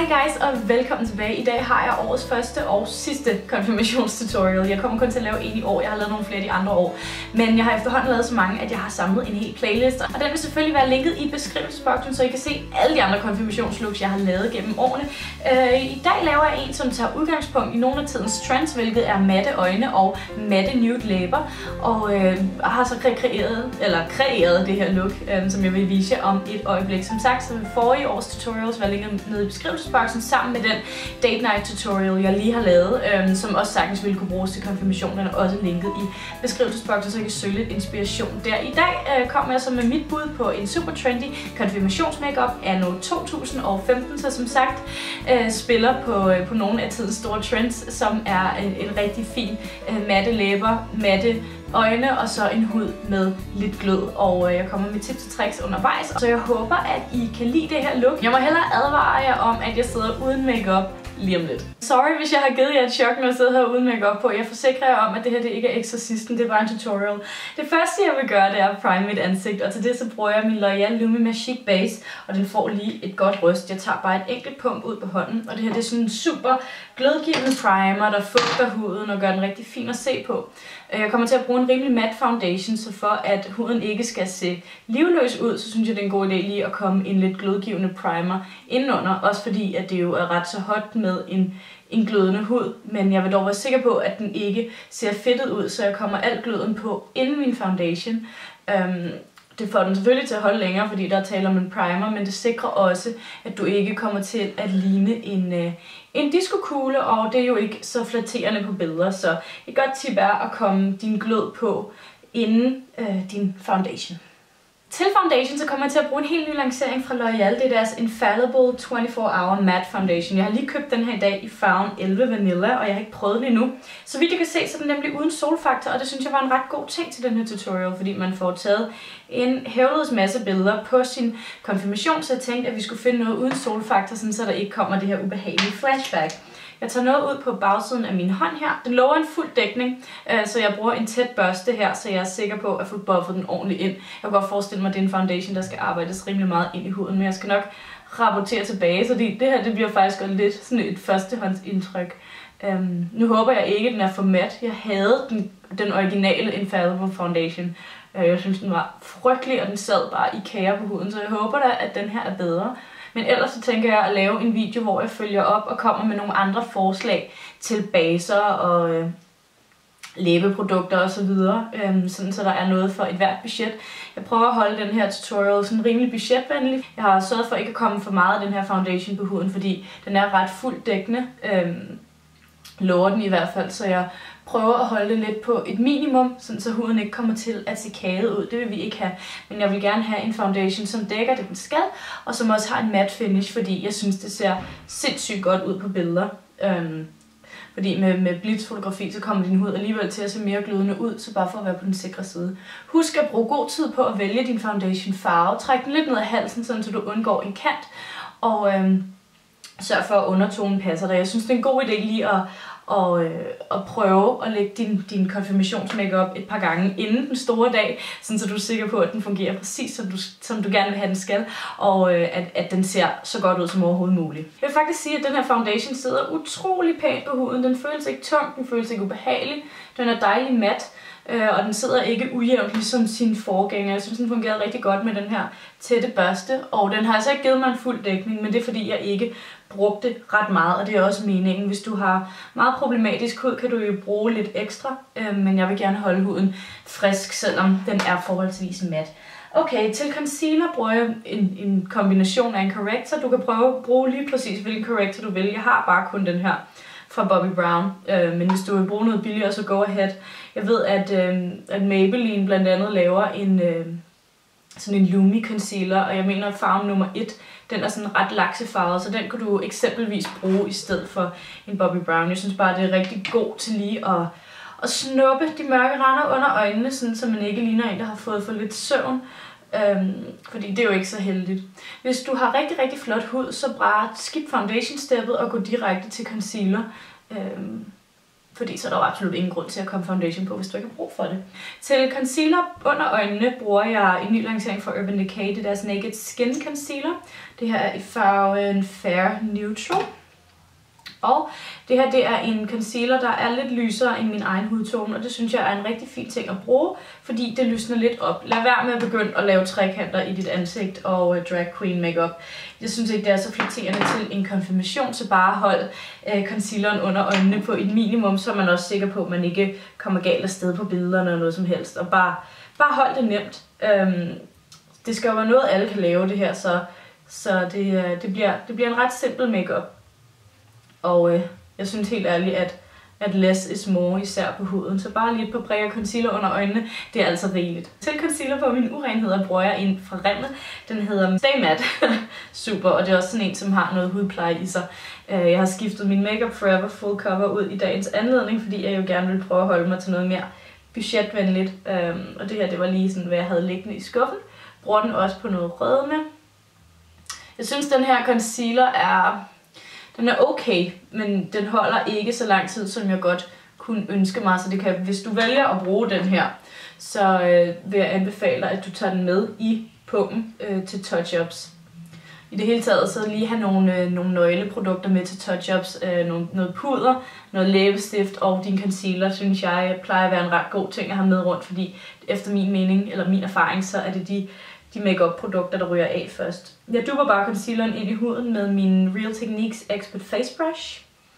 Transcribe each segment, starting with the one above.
Hej guys og velkommen tilbage. I dag har jeg årets første og sidste konfirmationstutorial. Jeg kommer kun til at lave en i år. Jeg har lavet nogle flere de andre år. Men jeg har efterhånden lavet så mange, at jeg har samlet en hel playlist. Og den vil selvfølgelig være linket i beskrivelsesboksen, så I kan se alle de andre konfirmationslooks, jeg har lavet gennem årene. I dag laver jeg en, som tager udgangspunkt i nogle af tidens trends, hvilket er matte øjne og matte nude læber. Og har så kreeret det her look, som jeg vil vise jer om et øjeblik. Som sagt, så vil forrige års tutorials være linket nede i beskrivelsesboksen sammen med den date night tutorial, jeg lige har lavet, som også sagtens ville kunne bruges til konfirmation. Den er også linket i beskrivelsesboksen, så I kan søge lidt inspiration der. I dag kommer jeg så med mit bud på en super trendy konfirmationsmakeup anno 2015, så som sagt spiller på nogle af tidens store trends, som er en rigtig fin matte læber, matte øjne og så en hud med lidt glød, og jeg kommer med tips og tricks undervejs, så jeg håber, at I kan lide det her look. Jeg må hellere advare jer om, at jeg sidder uden makeup lige om lidt. Sorry, hvis jeg har givet jer et chok, når jeg sidder her uden makeup på. Jeg forsikrer jer om, at det her det ikke er Exorcisten, det er bare en tutorial. Det første, jeg vil gøre, det er at prime mit ansigt, og til det så bruger jeg min L'Oréal Lumi Magique Base, og den får lige et godt ryst. Jeg tager bare et enkelt pump ud på hånden, og det her det er sådan en super glødgivende primer, der fugter huden og gør den rigtig fin at se på. Jeg kommer til at bruge en rimelig matte foundation, så for at huden ikke skal se livløs ud, så synes jeg, det er en god idé lige at komme en lidt glødgivende primer indenunder. Også fordi, at det jo er ret så hot med en glødende hud, men jeg vil dog være sikker på, at den ikke ser fedtet ud, så jeg kommer alt gløden på inden min foundation. Det får den selvfølgelig til at holde længere, fordi der er tale om en primer, men det sikrer også, at du ikke kommer til at ligne en diskokugle, og det er jo ikke så flatterende på billeder, så et godt tip er at komme din glød på inden din foundation. Til foundation så kommer jeg til at bruge en helt ny lancering fra L'Oréal. Det er deres Infallible 24-Hour Matte Foundation. Jeg har lige købt den her i dag i farven 11 Vanilla, og jeg har ikke prøvet den endnu. Så vidt jeg kan se, så er den nemlig uden solfaktor, og det synes jeg var en ret god ting til den her tutorial, fordi man får taget en hævledes masse billeder på sin konfirmation, så jeg tænkte, at vi skulle finde noget uden solfaktor, sådan så der ikke kommer det her ubehagelige flashback. Jeg tager noget ud på bagsiden af min hånd her. Den lover en fuld dækning, så jeg bruger en tæt børste her, så jeg er sikker på at få buffet den ordentligt ind. Jeg kan godt forestille mig, at det er en foundation, der skal arbejdes rimelig meget ind i huden, men jeg skal nok rapportere tilbage, så det her det bliver faktisk lidt sådan et førstehåndsindtryk. Nu håber jeg ikke, at den er for mat. Jeg havde den originale Infallible Foundation. Jeg synes, den var frygtelig, og den sad bare i kager på huden, så jeg håber da, at den her er bedre. Men ellers så tænker jeg at lave en video, hvor jeg følger op og kommer med nogle andre forslag til baser og læbeprodukter osv. Sådan så der er noget for et hvert budget. Jeg prøver at holde den her tutorial sådan rimelig budgetvenlig. Jeg har sørget for ikke at komme for meget af den her foundation på huden, fordi den er ret fuldt dækkende. Lover den i hvert fald, så jeg prøver at holde det lidt på et minimum, sådan så huden ikke kommer til at se kaget ud. Det vil vi ikke have, men jeg vil gerne have en foundation, som dækker det, den skal, og som også har en matte finish, fordi jeg synes, det ser sindssygt godt ud på billeder. Fordi med blitzfotografi, så kommer din hud alligevel til at se mere glødende ud, så bare for at være på den sikre side. Husk at bruge god tid på at vælge din foundation farve. Træk den lidt ned ad halsen, sådan så du undgår en kant, og sørg for at undertonen passer dig. Jeg synes, det er en god idé lige at prøve at lægge din konfirmationsmakeup et par gange inden den store dag, sådan så du er sikker på, at den fungerer præcis som du gerne vil have den skal, og at den ser så godt ud som overhovedet muligt. Jeg vil faktisk sige, at den her foundation sidder utrolig pænt på huden. Den føles ikke tung, den føles ikke ubehagelig, den er dejlig mat, og den sidder ikke ujævnt ligesom sin forgænger. Jeg synes, den fungerede rigtig godt med den her tætte børste, og den har altså ikke givet mig en fuld dækning, men det er fordi, jeg ikke brugte ret meget, og det er også meningen. Hvis du har meget problematisk hud, kan du jo bruge lidt ekstra, men jeg vil gerne holde huden frisk, selvom den er forholdsvis mat. Okay, til concealer bruger jeg en kombination af en corrector. Du kan prøve at bruge lige præcis hvilken corrector du vil. Jeg har bare kun den her fra Bobbi Brown, men hvis du vil bruge noget billigere, så go ahead. Jeg ved, at Maybelline blandt andet laver sådan en Lumi concealer, og jeg mener, at farven nummer 1, den er sådan ret laksefarvet, så den kunne du eksempelvis bruge i stedet for en Bobbi Brown. Jeg synes bare, det er rigtig god til lige at snuppe de mørke render under øjnene, sådan så man ikke ligner en, der har fået for lidt søvn. Fordi det er jo ikke så heldigt. Hvis du har rigtig, rigtig flot hud, så bare skip foundation steppet og gå direkte til concealer. Fordi så er der jo absolut ingen grund til at komme foundation på, hvis du ikke har brug for det. Til concealer under øjnene bruger jeg en ny lancering fra Urban Decay. Det er deres Naked Skin Concealer. Det her er i farven Fair Neutral. Og det her det er en concealer, der er lidt lysere end min egen hudtone, og det synes jeg er en rigtig fin ting at bruge, fordi det lysner lidt op. Lad være med at begynde at lave trekanter i dit ansigt og drag queen makeup. Jeg synes ikke, det er så flatterende til en konfirmation, så bare hold concealeren under øjnene på et minimum, så er man også sikker på, at man ikke kommer galt afsted på billederne eller noget som helst. Og bare hold det nemt. Det skal jo være noget, alle kan lave det her, så det bliver en ret simpel makeup. Og jeg synes helt ærligt, at less is more, især på huden. Så bare lige et par prikker concealer under øjnene, det er altså rigeligt. Til concealer på mine urenheder bruger jeg en fra Rimmel. Den hedder Stay Matte. Super, og det er også sådan en, som har noget hudpleje i sig. Jeg har skiftet min Makeup Forever Full Cover ud i dagens anledning, fordi jeg jo gerne vil prøve at holde mig til noget mere budgetvenligt. Og det her, det var lige sådan, hvad jeg havde liggende i skuffen. Bruger den også på noget rødme. Jeg synes, den her concealer den er okay, men den holder ikke så lang tid, som jeg godt kunne ønske mig. Så det kan, hvis du vælger at bruge den her, så vil jeg anbefale, at du tager den med i pumpen til touch-ups. I det hele taget så lige have nogle nøgleprodukter med til touch-ups, noget puder, noget læbestift og din concealer, synes jeg plejer at være en ret god ting at have med rundt, fordi efter min mening, eller min erfaring, så er det de makeup produkter, der ryger af først. Jeg dupper bare concealeren ind i huden med min Real Techniques Expert Face Brush,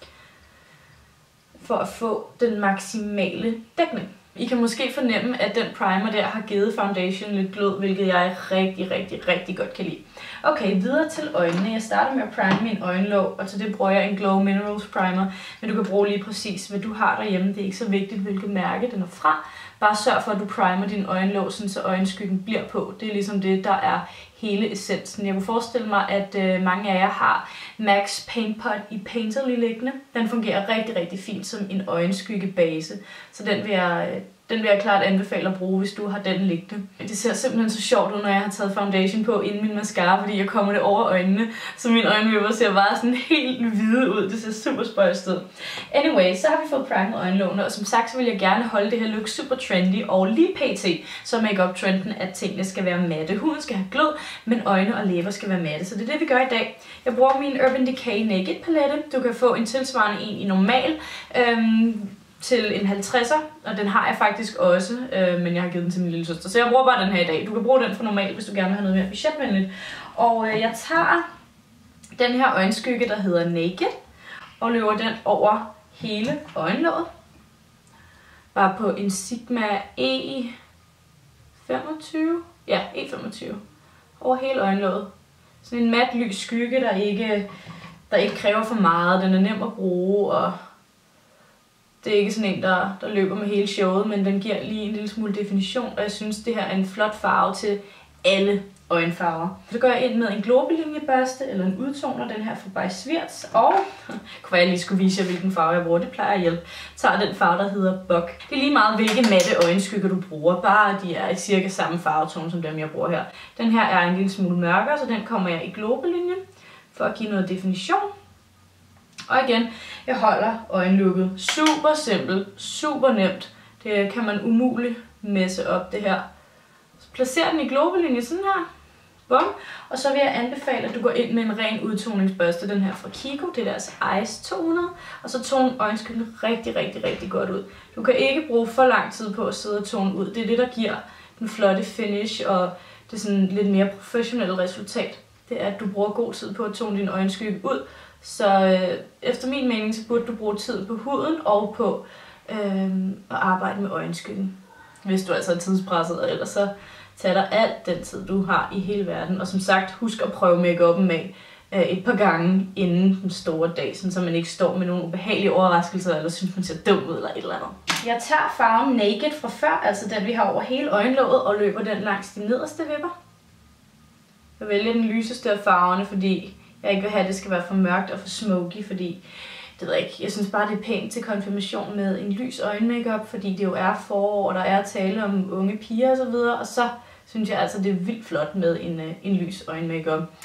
for at få den maksimale dækning. I kan måske fornemme, at den primer der har givet foundation lidt glød, hvilket jeg rigtig godt kan lide. Okay, videre til øjnene. Jeg starter med at prime min øjenlåg, og til det bruger jeg en Glow Minerals Primer. Men du kan bruge lige præcis, hvad du har derhjemme. Det er ikke så vigtigt, hvilket mærke den er fra. Bare sørg for, at du primer din øjenlåg, så øjenskyggen bliver på. Det er ligesom det, der er hele essensen. Jeg kunne forestille mig, at mange af jer har MAC Paint Pot i Painterly liggende. Den fungerer rigtig fint som en øjenskyggebase. Så den vil jeg klart anbefale at bruge, hvis du har den liggende. Det ser simpelthen så sjovt ud, når jeg har taget foundation på inden min mascara, fordi jeg kommer det over øjnene, så mine øjenvipper ser bare sådan helt hvide ud. Det ser super spøjst ud. Anyway, så har vi fået primet øjenlågene, og som sagt, så vil jeg gerne holde det her look super trendy, og lige pt. Så makeup trenden, at tingene skal være matte. Huden skal have glød, men øjne og læber skal være matte. Så det er det, vi gør i dag. Jeg bruger min Urban Decay Naked palette. Du kan få en tilsvarende en i normal, til en 50'er, og den har jeg faktisk også, men jeg har givet den til min lille søster, så jeg bruger bare den her i dag. Du kan bruge den for normal, hvis du gerne vil have noget mere budgetvenligt. Og jeg tager den her øjenskygge, der hedder Naked, og løber den over hele øjenlåget. Bare på en Sigma E25. Ja, E25. Over hele øjenlåget. Sådan en mat lys skygge, der ikke kræver for meget. Den er nem at bruge, og det er ikke sådan en, der løber med hele showet, men den giver lige en lille smule definition, og jeg synes, det her er en flot farve til alle øjenfarver. Så går jeg ind med en globelinjebørste eller en udtoner, den her fra By Swirts, og kunne jeg lige skulle vise jer, hvilken farve jeg bruger, det plejer at hjælpe. Tager den farve, der hedder Buck. Det er lige meget, hvilke matte øjenskygger du bruger, bare de er i cirka samme farvetone som dem, jeg bruger her. Den her er en lille smule mørkere, så den kommer jeg i globelinjen for at give noget definition. Og igen, jeg holder øjenlukket. Super simpelt, super nemt. Det kan man umuligt messe op, det her. Så placer den i globelinje sådan her. Bum. Og så vil jeg anbefale, at du går ind med en ren udtoningsbørste, den her fra Kiko. Det er deres Ice 200. Og så tone øjenskyggen rigtig godt ud. Du kan ikke bruge for lang tid på at sidde og tone ud. Det er det, der giver den flotte finish og det sådan lidt mere professionelle resultat. Det er, at du bruger god tid på at tone din øjenskygge ud. Så efter min mening, så burde du bruge tid på huden og på at arbejde med øjenskyggen. Hvis du altså er tidspresset, og ellers så tager dig alt den tid, du har i hele verden. Og som sagt, husk at prøve make-up'en af et par gange inden den store dag, så man ikke står med nogle ubehagelige overraskelser, eller synes man ser dum ud eller et eller andet. Jeg tager farven Naked fra før, altså den vi har over hele øjenlåget, og løber den langs de nederste vipper. Jeg vælger den lyseste af farverne, fordi jeg ikke vil have, at det skal være for mørkt og for smoky, fordi det ved jeg ikke. Jeg synes bare, det er pænt til konfirmation med en lys øjenmakeup, fordi det jo er forår, og der er tale om unge piger og så videre, og så synes jeg altså, det er vildt flot med en lys øjenmakeup.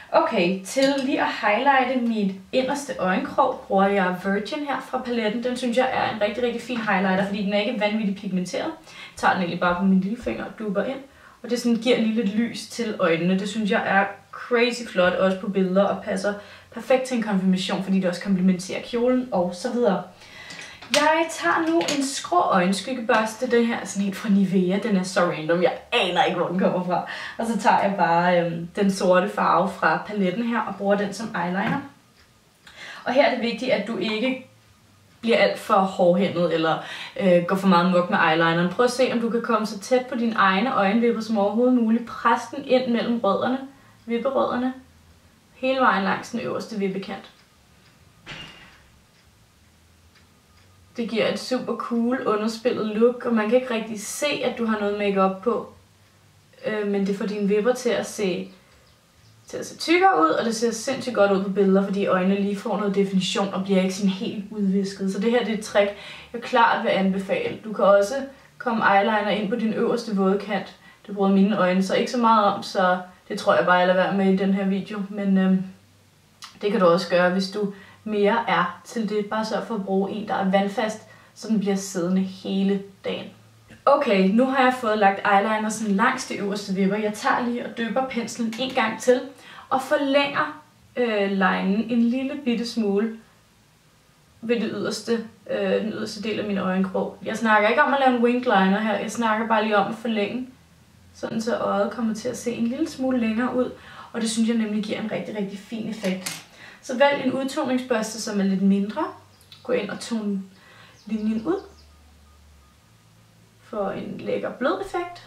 Okay, til lige at highlighte mit inderste øjenkrog, bruger jeg Virgin her fra paletten. Den synes jeg er en rigtig, rigtig fin highlighter, fordi den er ikke vanvittigt pigmenteret. Jeg tager den egentlig bare på min lillefinger og dupper ind. Og det sådan giver lige lidt lys til øjnene. Det synes jeg er crazy flot, også på billeder, og passer perfekt til en konfirmation, fordi det også komplementerer kjolen og så videre. Jeg tager nu en skrå øjenskyggebørste. Den her er sådan helt fra Nivea. Den er så random. Jeg aner ikke, hvor den kommer fra. Og så tager jeg bare den sorte farve fra paletten her og bruger den som eyeliner. Og her er det vigtigt, at du ikke bliver alt for hårdhændet eller går for meget mok med eyelineren. Prøv at se, om du kan komme så tæt på dine egne øjenvipper som overhovedet muligt. Pres den ind mellem rødderne, vipperødderne, hele vejen langs den øverste vippekant. Det giver et super cool underspillet look, og man kan ikke rigtig se, at du har noget makeup på. Men det får dine vipper til at se tykkere ud, og det ser sindssygt godt ud på billeder, fordi øjnene lige får noget definition og bliver ikke sådan helt udvisket. Så det her det er et trick, jeg klart vil anbefale. Du kan også komme eyeliner ind på din øverste våde kant. Det bruger mine øjne så ikke så meget om, så det tror jeg bare, jeg lader være med i den her video. Men det kan du også gøre, hvis du mere er til det. Bare sørg for at bruge en, der er vandfast, så den bliver siddende hele dagen. Okay, nu har jeg fået lagt eyeliner sådan langs de øverste vipper. Jeg tager lige og dypper penslen en gang til og forlænger linen en lille bitte smule ved den yderste del af min øjenkrog. Jeg snakker ikke om at lave en winged liner her, jeg snakker bare lige om at forlænge, sådan så øjet kommer til at se en lille smule længere ud, og det synes jeg nemlig giver en rigtig, rigtig fin effekt. Så vælg en udtoningsbørste, som er lidt mindre. Gå ind og tone linjen ud for en lækker blød effekt.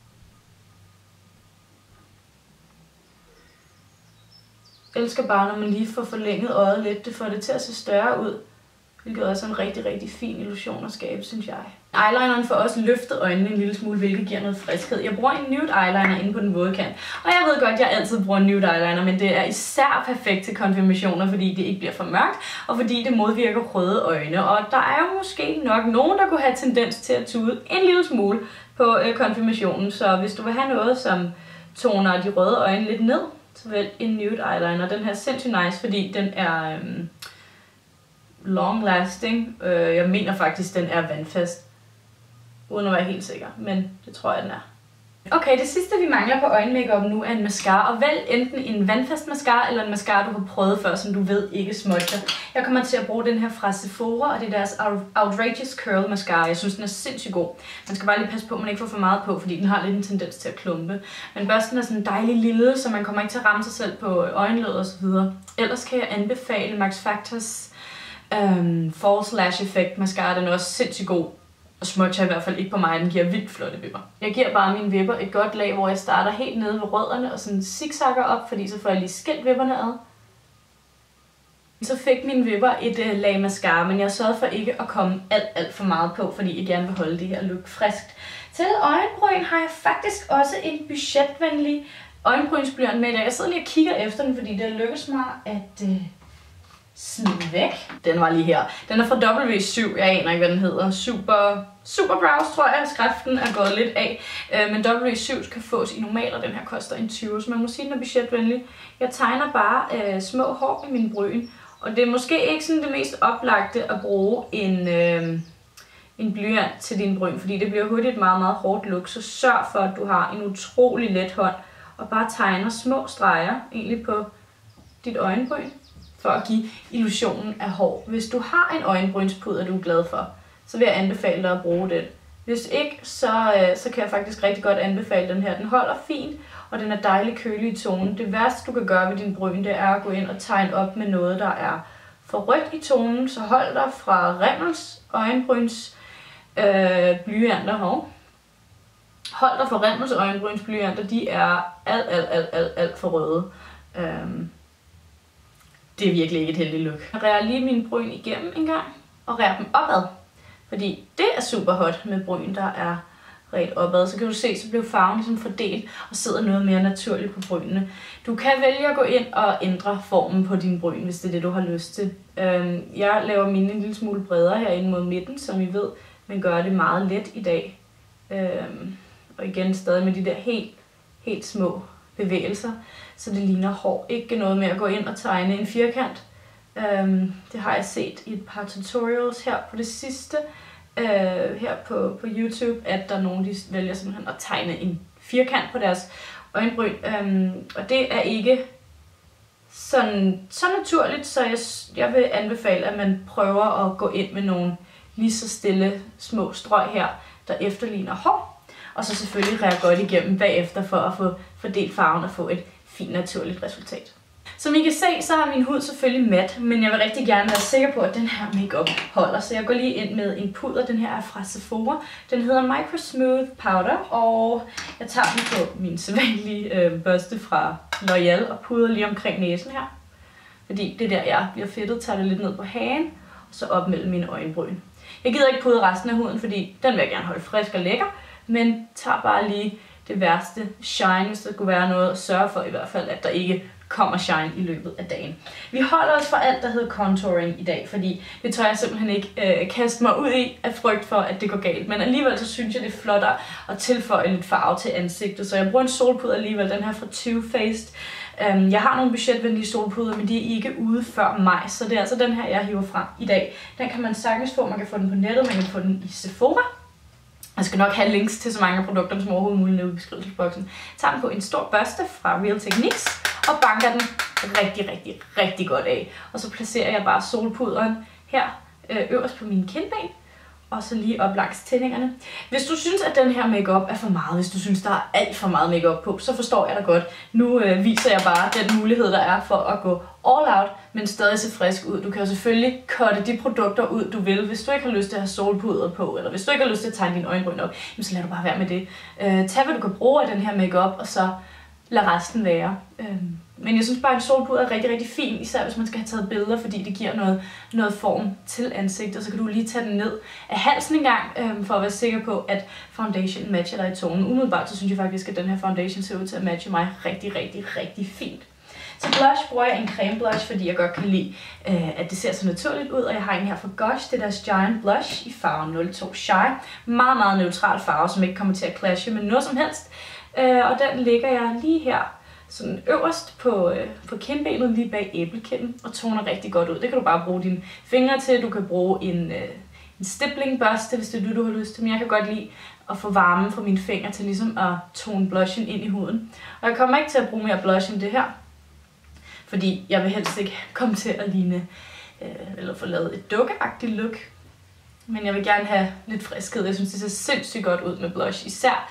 Jeg elsker bare, når man lige får forlænget øjet lidt. Det får det til at se større ud, hvilket også er en rigtig, rigtig fin illusion at skabe, synes jeg. Eyelineren får også løftet øjnene en lille smule, hvilket giver noget friskhed. Jeg bruger en nude eyeliner inde på den våde kant. Og jeg ved godt, at jeg altid bruger en nude eyeliner, men det er især perfekt til konfirmationer, fordi det ikke bliver for mørkt, og fordi det modvirker røde øjne. Og der er jo måske nok nogen, der kunne have tendens til at tude en lille smule på konfirmationen. Så hvis du vil have noget, som toner de røde øjne lidt ned, så vælg en nude eyeliner. Den her er sindssygt nice, fordi den er long lasting. Jeg mener faktisk, den er vandfast. Uden at være helt sikker, men det tror jeg, den er. Okay, det sidste vi mangler på øjenmakeup nu er en mascara. Og vælg enten en vandfast mascara eller en mascara, du har prøvet før, som du ved ikke smudger. Jeg kommer til at bruge den her fra Sephora, og det er deres Outrageous Curl Mascara. Jeg synes, den er sindssygt god. Man skal bare lige passe på, at man ikke får for meget på, fordi den har lidt en tendens til at klumpe. Men børsten er sådan dejlig lille, så man kommer ikke til at ramme sig selv på øjenlåg og så videre. Ellers kan jeg anbefale Max Factors False Lash Effect Mascara. Den er også sindssygt god. Og smudger i hvert fald ikke på mig, den giver vildt flotte vipper. Jeg giver bare mine vipper et godt lag, hvor jeg starter helt nede ved rødderne og sådan zigzagger op, fordi så får jeg lige skilt vipperne ad. Så fik mine vipper et lag mascara, men jeg sørgede for ikke at komme alt for meget på, fordi jeg gerne vil holde det her look friskt. Til øjenbryn har jeg faktisk også en budgetvenlig øjenbrynsblyant med i dag. Jeg sidder lige og kigger efter den, fordi det lykkedes mig at smide væk. Den var lige her. Den er fra W7, jeg aner ikke, hvad den hedder. Super Brows, tror jeg. Skriften er gået lidt af. Men W7 kan fås i normal, og den her koster en 20, så man må sige, den er budgetvenlig. Jeg tegner bare små hår i min bryn, og det er måske ikke sådan det mest oplagte at bruge en blyant til din bryn, fordi det bliver hurtigt et meget, meget hårdt look. Så sørg for, at du har en utrolig let hånd, og bare tegner små streger egentlig på dit øjenbryn, for at give illusionen af hår. Hvis du har en øjenbrynspuder, du er glad for, så vil jeg anbefale dig at bruge den. Hvis ikke, så kan jeg faktisk rigtig godt anbefale den her. Den holder fint, og den er dejlig kølig i tonen. Det værste, du kan gøre ved din bryn, det er at gå ind og tegne op med noget, der er for rødt i tonen. Så hold dig fra Rimmels øjenbryns blyanter. Hold dig fra Rimmels øjenbryns blyanter. De er alt for røde. Det er virkelig ikke et heldigt look. Jeg rærer lige mine bryn igennem en gang, og rærer dem opad. Fordi det er super hot med bryn, der er ret opad. Så kan du se, så bliver farven ligesom fordelt og sidder noget mere naturligt på brynene. Du kan vælge at gå ind og ændre formen på din bryn, hvis det er det, du har lyst til. Jeg laver mine en lille smule bredere herinde mod midten, som I ved, men gør det meget let i dag. Og igen stadig med de der helt små bevægelser, så det ligner hår. Ikke noget med at gå ind og tegne en firkant. Det har jeg set i et par tutorials her på det sidste, her på YouTube, at der er nogen, de vælger simpelthen at tegne en firkant på deres øjenbryn. Og det er ikke så naturligt, så jeg vil anbefale, at man prøver at gå ind med nogle lige så stille små strøg her, der efterligner hår. Og så selvfølgelig rære godt igennem bagefter for at få fordelt farven og få et fint naturligt resultat. Som I kan se, så har min hud selvfølgelig mat, men jeg vil rigtig gerne være sikker på, at den her makeup holder. Så jeg går lige ind med en puder. Den her er fra Sephora. Den hedder Micro Smooth Powder, og jeg tager den på min sædvanlige børste fra L'Oreal og puder lige omkring næsen her. Fordi det der, jeg bliver fedtet, tager det lidt ned på hagen, og så op mellem mine øjenbryn. Jeg gider ikke pudre resten af huden, fordi den vil jeg gerne holde frisk og lækker, men tager bare lige det værste shine, hvis der kunne være noget, at sørge for i hvert fald, at der ikke kommer shine i løbet af dagen. Vi holder os fra alt, der hedder contouring i dag, fordi det tør jeg simpelthen ikke kaste mig ud i af frygt for, at det går galt. Men alligevel så synes jeg, det er flottere at tilføje lidt farve til ansigtet, så jeg bruger en solpuder alligevel, den her fra Too Faced. Jeg har nogle budgetvenlige solpuder, men de er ikke ude før maj, så det er altså den her, jeg hiver frem i dag. Den kan man sagtens få, man kan få den på nettet, man kan få den i Sephora. Jeg skal nok have links til så mange af produkterne som overhovedet muligt nede i beskrivelsesboksen. Tag den på en stor børste fra Real Techniques og banker den rigtig godt af. Og så placerer jeg bare solpuderen her øverst på mine kindben, og så lige op langs tændingerne. Hvis du synes, at den her makeup er for meget, hvis du synes, der er alt for meget makeup på, så forstår jeg dig godt. Nu viser jeg bare den mulighed, der er for at gå all out, men stadig se frisk ud. Du kan jo selvfølgelig cutte de produkter ud, du vil. Hvis du ikke har lyst til at have solpuder på, eller hvis du ikke har lyst til at tegne dine øjenbryn op, så lad du bare være med det. Tag, hvad du kan bruge af den her makeup, og så lad resten være. Men jeg synes bare, at en solpuder er rigtig fin, især hvis man skal have taget billeder, fordi det giver noget form til ansigtet. Så kan du lige tage den ned af halsen en gang, for at være sikker på, at foundation matcher dig i tonen. Umiddelbart så synes jeg faktisk, at den her foundation ser ud til at matche mig rigtig fint. Så blush bruger jeg en creme blush, fordi jeg godt kan lide, at det ser så naturligt ud. Og jeg har en her fra Gosh, det er deres Giant Blush i farven 02 Shy. Meget neutral farve, som ikke kommer til at clashe med noget som helst. Og den lægger jeg lige her, sådan øverst på kindbenet, lige bag æblekinden, og toner rigtig godt ud. Det kan du bare bruge dine fingre til. Du kan bruge en stiplingbørste, hvis det er det, du har lyst til. Men jeg kan godt lide at få varmen fra mine fingre til ligesom at tone blushen ind i huden. Og jeg kommer ikke til at bruge mere blush end det her, fordi jeg vil helst ikke komme til at ligne, eller få lavet et dukkeagtigt look. Men jeg vil gerne have lidt friskhed. Jeg synes, det ser sindssygt godt ud med blush, især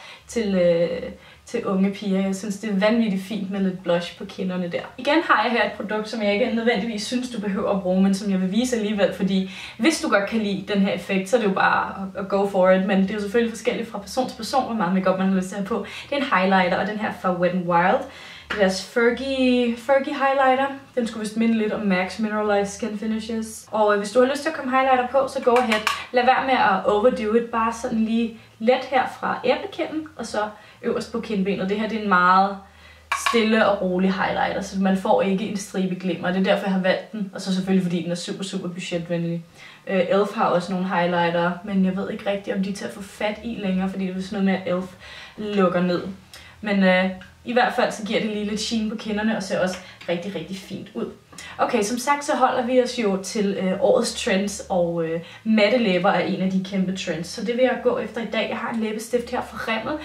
til unge piger. Jeg synes, det er vanvittigt fint med lidt blush på kinderne der. Igen har jeg her et produkt, som jeg ikke nødvendigvis synes, du behøver at bruge, men som jeg vil vise alligevel, fordi hvis du godt kan lide den her effekt, så er det jo bare at go for it, men det er jo selvfølgelig forskelligt fra person til person, hvor meget makeup man har lyst til at have på. Det er en highlighter, og den her fra Wet n Wild. Det er deres Fergie highlighter. Den skulle vist minde lidt om MAC's Mineralized Skin Finishes. Og hvis du har lyst til at komme highlighter på, så go ahead. Lad være med at overdo it. Bare sådan lige let her fra æblekinden, og så øverst på kindbenet. Det her det er en meget stille og rolig highlighter, så man får ikke en stribe glimmer. Det er derfor, jeg har valgt den. Og så selvfølgelig, fordi den er super budgetvenlig. Elf har også nogle highlighter, men jeg ved ikke rigtigt, om de er til at få fat i længere, fordi det er sådan noget med, at Elf lukker ned. Men i hvert fald så giver det lige lidt sheen på kinderne og ser også rigtig fint ud. Okay, som sagt så holder vi os jo til årets trends, og matte læber er en af de kæmpe trends. Så det vil jeg gå efter i dag. Jeg har en læbestift her fra Rimmel.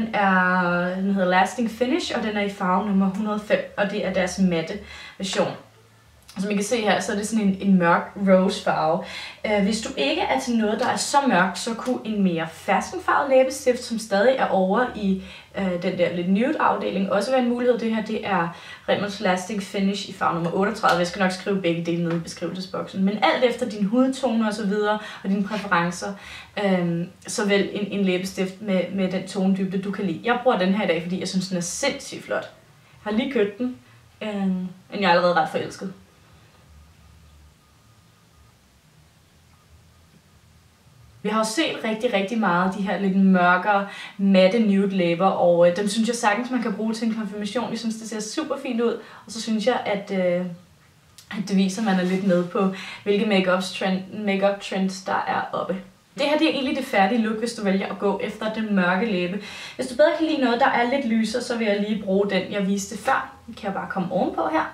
Den hedder Lasting Finish, og den er i farve nummer 105, og det er deres matte version. Som I kan se her, så er det sådan en mørk rose farve. Hvis du ikke er til noget, der er så mørk, så kunne en mere ferskenfarvet læbestift, som stadig er over i den der lidt nude afdeling, også være en mulighed. Det her det er Rimmels Lasting Finish i farve nummer 38. Jeg skal nok skrive begge dele nede i beskrivelsesboksen. Men alt efter din hudtone og så videre, og dine præferencer, så vælg en læbestift med den tonedybde, du kan lide. Jeg bruger den her i dag, fordi jeg synes, den er sindssygt flot. Jeg har lige købt den, men jeg er allerede ret forelsket. Vi har jo set rigtig meget af de her lidt mørkere, matte nude læber, og dem synes jeg sagtens, man kan bruge til en konfirmation. Jeg synes, det ser super fint ud, og så synes jeg, at det viser, at man er lidt med på, hvilke makeup trends der er oppe. Det her det er egentlig det færdige look, hvis du vælger at gå efter den mørke læbe. Hvis du bedre kan lide noget, der er lidt lysere, så vil jeg lige bruge den, jeg viste før. Den kan jeg bare komme ovenpå her.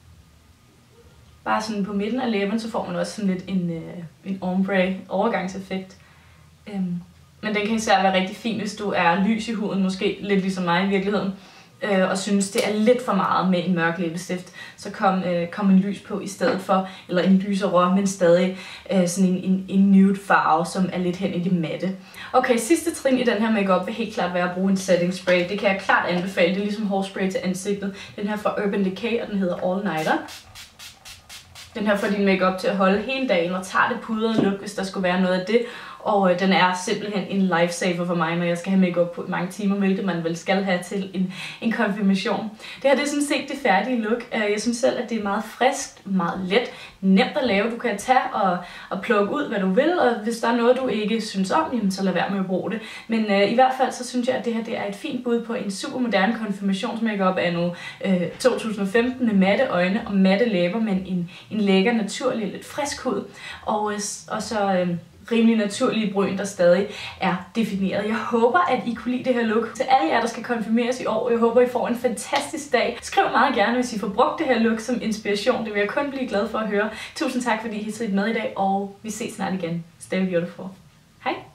Bare sådan på midten af læben, så får man også sådan lidt en ombre overgangseffekt. Men den kan især være rigtig fin, hvis du er lys i huden, måske lidt ligesom mig i virkeligheden, og synes, det er lidt for meget med en mørk læbestift, så kom en lys på i stedet for, eller en lysere, men stadig sådan en nude farve, som er lidt hen i det matte. Okay, sidste trin i den her makeup vil helt klart være at bruge en setting spray. Det kan jeg klart anbefale. Det er ligesom hårspray til ansigtet. Den her fra Urban Decay, og den hedder All Nighter. Den her får din makeup til at holde hele dagen og tager det pudrede look, hvis der skulle være noget af det. Og den er simpelthen en lifesaver for mig, når jeg skal have makeup på i mange timer, hvilket man vel skal have til en konfirmation. Det her det er sådan set det færdige look. Jeg synes selv, at det er meget friskt, meget let, nemt at lave. Du kan tage og plukke ud, hvad du vil, og hvis der er noget, du ikke synes om, jamen, så lad være med at bruge det. Men i hvert fald så synes jeg, at det her det er et fint bud på en super moderne konfirmationsmakeup af nu 2015 med matte øjne og matte læber, men en lækker, naturlig, lidt frisk hud. Og så rimelig naturlige bryn, der stadig er defineret. Jeg håber, at I kunne lide det her look. Til alle jer, der skal konfirmeres i år, jeg håber, I får en fantastisk dag. Skriv meget gerne, hvis I får brugt det her look som inspiration. Det vil jeg kun blive glad for at høre. Tusind tak, fordi I har set med i dag, og vi ses snart igen. Stay beautiful. Hej!